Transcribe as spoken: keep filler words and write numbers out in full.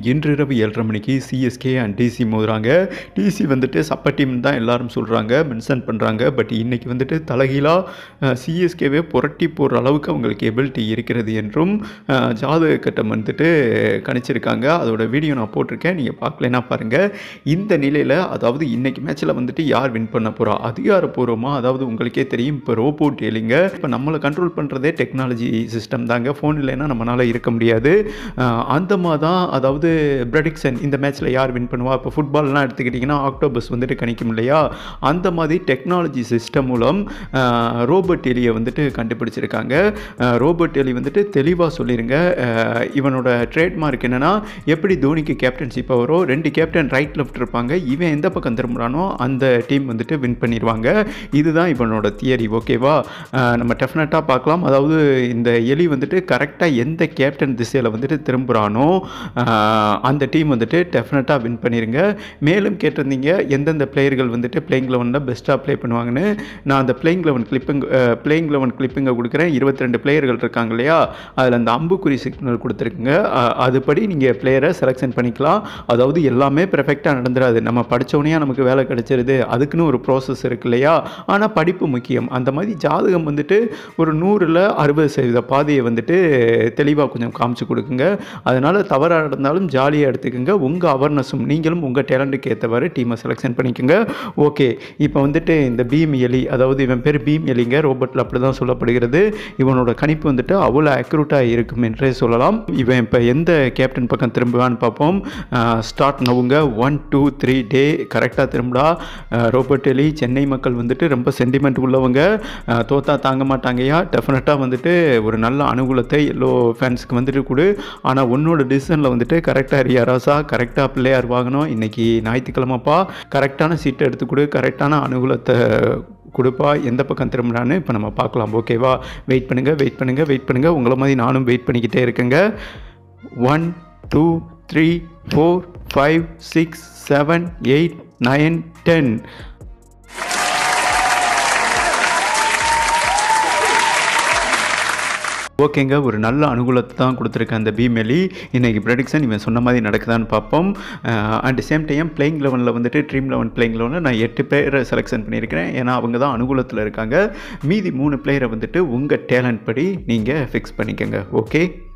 இன்றிரவு ஏழரை மணிக்கு சிஎஸ்கே அண்ட் டிசி மோதுறாங்க. டிசி வந்துட்டு சப்ப டீம் தான் எல்லாரும் சொல்கிறாங்க, மென்ஷன் பண்ணுறாங்க. பட் இன்றைக்கி வந்துட்டு தலைகீழாக சிஎஸ்கேவே புரட்டி போடுற அளவுக்கு அவங்களுக்கு எபிலிட்டி இருக்கிறது என்றும் ஜாதக கட்டம் வந்துட்டு கணிச்சிருக்காங்க. அதோட வீடியோ நான் போட்டிருக்கேன், நீங்கள் பார்க்கலன்னா பாருங்கள். இந்த நிலையில் அதாவது இன்றைக்கி மேட்ச்சில் வந்துட்டு யார் வின் பண்ண போகிறா அதிகாரப்பூர்வமாக, அதாவது உங்களுக்கே தெரியும் இப்போ ரோபோ டெய்லிங்க இப்போ நம்மளை கண்ட்ரோல் பண்ணுறதே டெக்னாலஜி சிஸ்டம் தாங்க. ஃபோன் இல்லைன்னா நம்மளால் இருக்க முடியாது. அந்த மாதிரி தான் அதாவது ப்ரெடிக்ஷன் இந்த மேட்ச்சில் யார் வின் பண்ணுவா. இப்போ ஃபுட்பால்லாம் எடுத்துக்கிட்டிங்கன்னா ஆக்டோபஸ் வந்துட்டு கணிக்கும் இல்லையா, அந்த மாதிரி டெக்னாலஜி சிஸ்டம் மூலம் ரோபோட் எலியை வந்துட்டு கண்டுபிடிச்சிருக்காங்க. ரோபோட் எலி வந்துட்டு தெளிவாக சொல்லிடுங்க, இவனோட ட்ரேட்மார்க் என்னென்னா எப்படி தோனிக்கு கேப்டன்ஷிப் வரும், ரெண்டு கேப்டன் ரைட் லெஃப்ட் இருப்பாங்க, இவன் எந்த பக்கம் திரும்புகிறானோ அந்த டீம் வந்துட்டு வின் பண்ணிடுவாங்க. இதுதான் இவனோட தியரி. ஓகேவா, நம்ம டெஃபினட்டாக பார்க்கலாம். அதாவது இந்த எலி வந்துட்டு கரெக்டாக எந்த கேப்டன் திசையில் வந்துட்டு திரும்புகிறானோ அந்த டீம் வந்துட்டு டெஃபினட்டாக வின் பண்ணிடுங்க. மேலும் கேட்டிருந்தீங்க எந்தெந்த பிளேயர்கள் வந்துட்டு பிளேயிங் லெவனில் பெஸ்ட்டாக ப்ளே பண்ணுவாங்கன்னு. நான் அந்த playing eleven clipping playing eleven கிளிப்பிங்கை கொடுக்குறேன். இருபத்தி ரெண்டு பிளேயர்கள் இருக்காங்க இல்லையா, அதில் அந்த அம்புக்குறி சிக்னல் கொடுத்துருக்குங்க. அதுபடி நீங்கள் பிளேயரை செலெக்ஷன் பண்ணிக்கலாம். அதாவது எல்லாமே பெர்ஃபெக்டாக நடந்துடாது. நம்ம படித்தோடனே நமக்கு வேலை கிடைச்சிருது, அதுக்குன்னு ஒரு ப்ராசஸ் இருக்கு இல்லையா. ஆனால் படிப்பு முக்கியம். அந்த மாதிரி ஜாதகம் வந்துட்டு ஒரு நூறில் அறுபது சதவீத பாதையை வந்துட்டு தெளிவாக கொஞ்சம் காமிச்சு கொடுக்குங்க. அதனால் தவறாக இருந்தாலும் ஜாலியாக எடுத்துக்கோங்க. உங்கள் அவேர்னஸும் நீங்களும் உங்கள் டேலண்ட்டுக்கு ஏற்றவாறு டீமை செலெக்ஷன் பண்ணிக்கோங்க. ஓகே, இப்போ வந்துட்டு இந்த பீம் எலி, அதாவது இவன் பேர் பீம் எலிங்க, ரோபோட்டில் அப்படி தான் சொல்லப்படுகிறது. இவனோட கணிப்பு வந்துட்டு அவ்வளோ அக்யூரேட்டாக இருக்கும் என்றே சொல்லலாம். இவன் இப்போ எந்த கேப்டன் பக்கம் திரும்புவான்னு பார்ப்போம். ஸ்டார்ட் நவுங்க. ஒன் டூ த்ரீ டே கரெக்டாக திரும்புடா. ரோபோட் எலி சென்னை மக்கள் வந்துட்டு ரொம்ப சென்டிமெண்ட் உள்ளவங்க, தோத்தா தாங்க மாட்டாங்கயா. டெஃபினட்டாக வந்துட்டு ஒரு நல்ல அனுகூலத்தை எல்லோ ஃபேன்ஸுக்கு வந்துட்டு கொடு. ஆனால் உன்னோட டிசிஷனில் வந்துட்டு கரெக்டாக ரியா ராசா, கரெக்டாக பிள்ளையார் வாங்கணும். இன்றைக்கி ஞாயிற்றுக்கிழமைப்பா, கரெக்டான சீட்டை எடுத்து கொடு, கரெக்டான அனுகூலத்தை கொடுப்பா. எந்த பக்கம் திரும்பினான்னு இப்போ நம்ம பார்க்கலாம். ஓகேவா, வெயிட் பண்ணுங்கள் வெயிட் பண்ணுங்கள் வெயிட் பண்ணுங்கள். உங்களை மாதிரி நானும் வெயிட் பண்ணிக்கிட்டே இருக்கேங்க. One two three four five six seven eight nine ten. ஓகேங்க, ஒரு நல்ல அனுகூலத்தை தான் கொடுத்துருக்கேன் அந்த பீமெலி. இன்றைக்கி ப்ரெடிக்ஷன் இவன் சொன்ன மாதிரி நடக்குதான்னு பார்ப்போம். அட் சேம் டைம் பிளேயிங் லெவனில் வந்துட்டு ட்ரீம் லெவன் பிளேயிங் லெவனில் நான் எட்டு பிளேயரை செலெக்ஷன் பண்ணியிருக்கிறேன். ஏன்னா அவங்க தான் அனுகூலத்தில் இருக்காங்க. மீதி மூணு பிளேயரை வந்துட்டு உங்கள் டேலண்ட் படி நீங்கள் ஃபிக்ஸ் பண்ணிக்கோங்க. ஓகே.